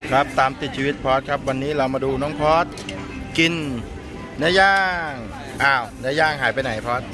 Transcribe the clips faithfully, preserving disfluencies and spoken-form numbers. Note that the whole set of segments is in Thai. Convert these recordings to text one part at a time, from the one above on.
ครับตามติดชีวิตพอดครับวันนี้เรามาดูน้องพอดกินเนื้อย่างอ้าวเนื้อย่างหายไปไหนพอด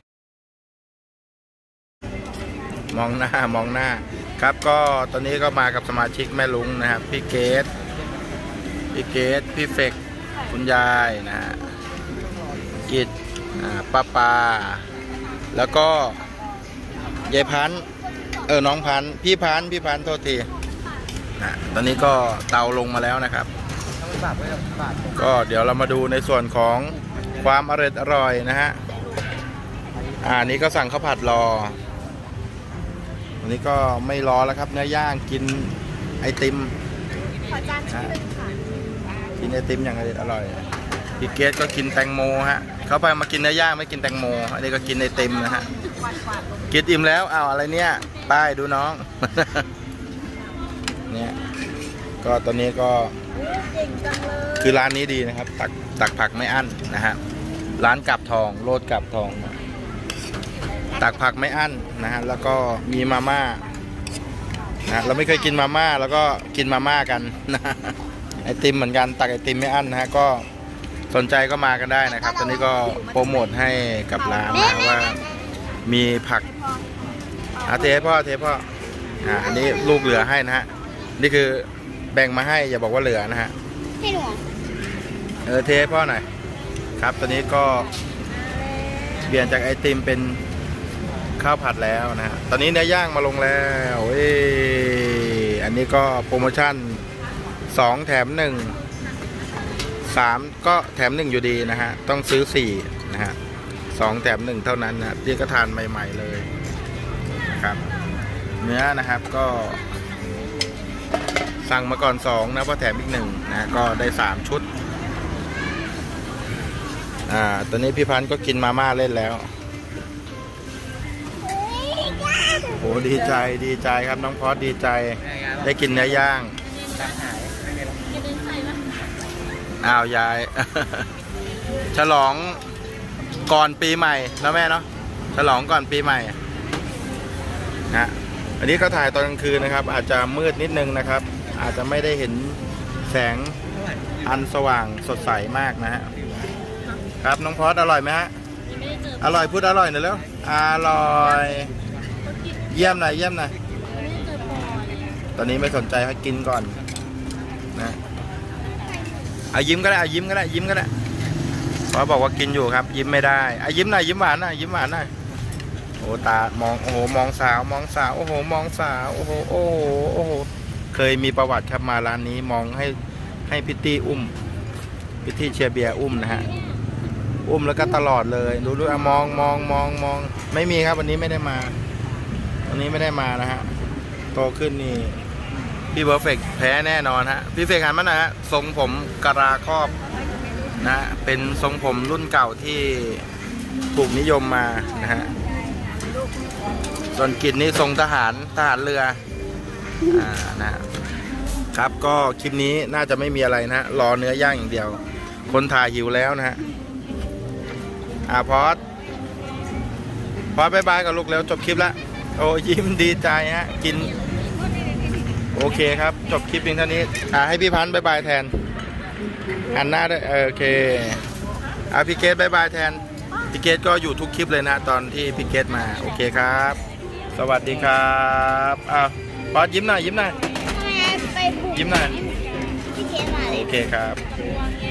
มองหน้ามองหน้าครับก็ตอนนี้ก็มากับสมาชิกแม่ลุงนะครับพี่เกดพี่เกดพี่เฟกคุณยายนะฮะกิจป้าปาแล้วก็ยายพันธุ์เออน้องพันธุ์พี่พันธุ์พี่พันธุ์โทษทีนะตอนนี้ก็เตาลงมาแล้วนะครับก็เดี๋ยวเรามาดูในส่วนของความอร่อยอร่อยนะฮะอ่านี้ก็สั่งข้าวผัดรออันนี้ก็ไม่รอแล้วครับเนื้อย่างกินไอติมขอจานนึงค่ะกินไอติมอย่างอร่อยพี่เกดก็กินแตงโมฮะเขาไปมากินเนื้อย่างไม่กินแตงโมอันนี้ก็กินไอติมนะฮะกินอิ่มแล้วเอาอะไรเนี่ยป้ายดูน้องเนี่ยก็ตอนนี้ก็คือร้านนี้ดีนะครับตักตักผักไม่อั้นนะฮะร้านกลับทองโลดกลับทองตักผักไม่อั้นนะฮะแล้วก็มีมาม่านะเราไม่เคยกินมาม่าแล้วก็กินมาม่ากันนะไอติมเหมือนกันตักไอติมไม่อั้นนะฮะก็สนใจก็มากันได้นะครับตอนนี้ก็โปรโมทให้กับร้านนะว่ามีผักอาเทพ่อเทพ่ออ่าอันนี้ลูกเหลือให้นะฮะนี่คือแบ่งมาให้อย่าบอกว่าเหลือนะฮะให้หนูเออเทพ่อหน่อยครับตอนนี้ก็เปลี่ยนจากไอติมเป็นข้าวผัดแล้วนะฮะตอนนี้เนื้อย่างมาลงแล้วเอ้อันนี้ก็โปรโมชั่นสองแถมหนึ่งสามก็แถมหนึ่งอยู่ดีนะฮะต้องซื้อสี่นะฮะสองแถมหนึ่งเท่านั้นนะที่ก็ทานใหม่ๆเลยครับเนื้อนะครับก็สั่งมาก่อนสองนะเพราะแถมอีกหนึ่งนะก็ได้สามชุดอ่าตอนนี้พี่พันธุ์ก็กินมาม่าเล่นแล้วโอ้ดีใจดีใจครับน้องพอดดีใจได้กินเนื้อย่างอ้าวยายฉลองก่อนปีใหม่นะแม่เนาะฉลองก่อนปีใหม่นะอันนี้ก็ถ่ายตอนกลางคืนนะครับอาจจะมืดนิดนึงนะครับอาจจะไม่ได้เห็นแสงอันสว่างสดใสมากนะฮะครับน้องพอดอร่อยไหมฮะอร่อยพูดอร่อยหน่อยแล้วอร่อยเยี่ยมหน่อยเยี่ยมหน่อยตอนนี้ไม่สนใจให้กินก่อนนะเอายิ้มก็ได้เอายิ้มก็ได้ยิ้มก็ได้เพราะบอกว่ากินอยู่ครับยิ้มไม่ได้เอายิ้มหน่อยยิ้มหวานหน่อยยิ้มหวานหน่อยโอ้ตามองโอ้โหมองสาวมองสาวโอ้โหมองสาวโอ้โหโอ้โหโอ้โหเคยมีประวัติครับมาร้านนี้มองให้ให้พิตตี้อุ้มพิตตี้เชียร์เบียร์อุ้มนะฮะอุ้มแล้วก็ตลอดเลยดูดูมองมองมองมองไม่มีครับวันนี้ไม่ได้มาวันนี้ไม่ได้มานะฮะโตขึ้นนี่พี่เพอร์เฟกต์แพ้แน่นอนฮะพี่เฟกต์หันมาหน่อยฮะทรงผมกะลาครอบนะเป็นทรงผมรุ่นเก่าที่ถูกนิยมมานะฮะส่วนกิจนี่ทรงทหารทหารเรืออ่านะครับก็คลิปนี้น่าจะไม่มีอะไรนะรอเนื้อย่างอย่างเดียวคนถ่ายหิวแล้วนะฮะอ่าพอดพอดบายบายกับลูกแล้วจบคลิปแล้วโอ้ยิ้มดีใจฮะกินโอเคครับจบคลิปเพียงเท่านี้อ่าให้พี่พันธุ์บายบายแทนหันหน้าด้วยโอเคอ่าพี่เกดบายบายแทนพี่เกดก็อยู่ทุกคลิปเลยนะตอนที่พี่เกดมาโอเคครับสวัสดีครับอ้าวพอดยิ้มหน่อยยิ้มหน่อยยิ้มหน่อยโอเคครับ